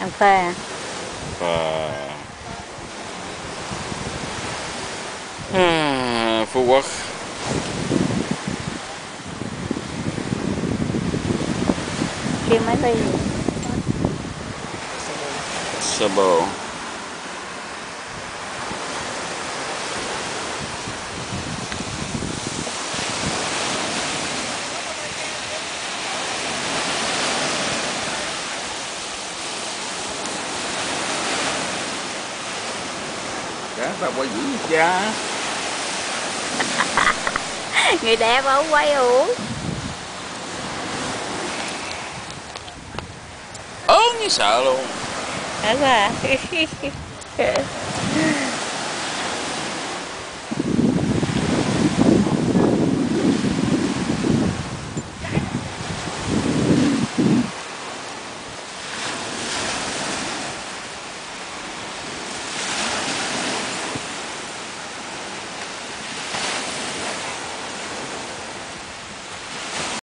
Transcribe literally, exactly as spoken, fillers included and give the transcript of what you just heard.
Cà phê. Và à, PhuQuoc. Kêu mấy ly. Sabo. Cá tao quay dữ cha. Người đẹp không quay uống. Ớn như sợ luôn. Hả à?